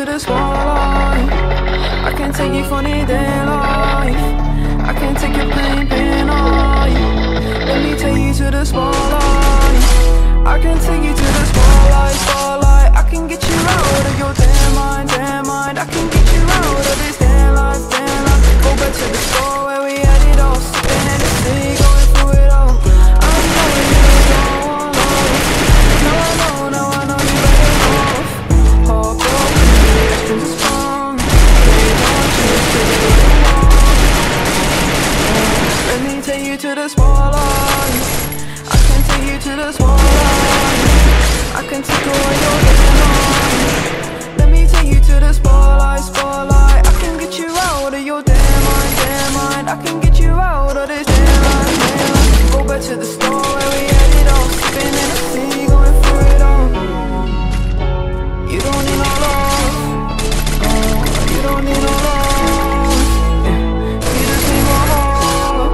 the spotlight. I can take you funny day life. I can take your pain life. Let me take you to the spotlight. I can take you to the spotlight. I can get you out of your damn mind. I can get you out of this damn life. Go back to the store where we had it all. Sipping Hennessy, going through it all. I know you don't want love. No, I know you better off. Heartbroken, the strings are strong. They want you to be alone. Let me take you to the spotlight. I can take you to the spotlight. I can take away your damn. Let me take you to the spotlight. I can get you out of your damn mind. I can get you out of this damn life. Go back to the store where we had it all. Sipping Hennessy, going through it all. You don't need no love. You don't need no love. You just need my heart.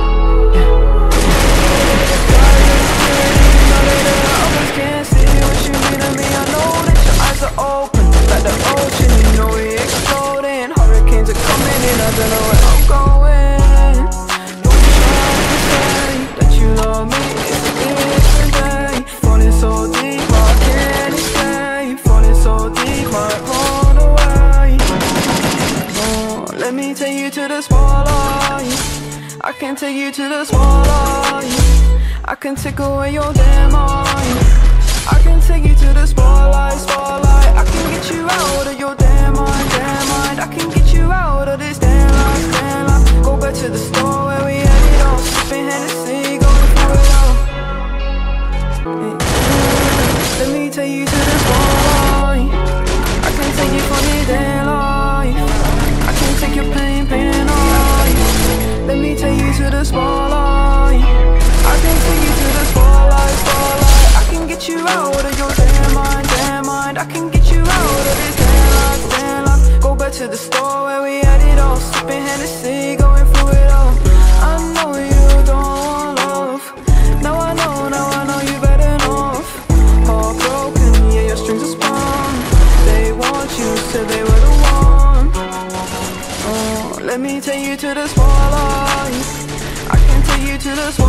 Others can't see what you mean to me. I know that your eyes are open like the ocean. You know we exploding. Hurricanes are coming in. I don't know where I'm going. Don't try to say that you love me. It's a different day. Falling so deep, I can't escape. Falling so deep, might run away. Oh, let me take you to the spotlight. I can take you to the spotlight. I can take away your damn mind. I can take you to the spotlight. I can get you out of your damn mind. I can get you out of this damn life. Go back to the store where we had it all. Sipping Hennessy, going through it all. Let me take you to the spotlight. I can take you funny day life. I can take your pain life. Let me take you to the spotlight. I can take you to the spotlight. I can get you out of your damn mind. I can get you out of this damn life. Go back to the store where we had it all. Sipping Hennessy, going through it all. I know you don't want love. Now I know you better off. Heartbroken, yeah, your strings are spun. They want you, said they were the one. Oh, let me take you to the spotlight. I can take you to the spotlight.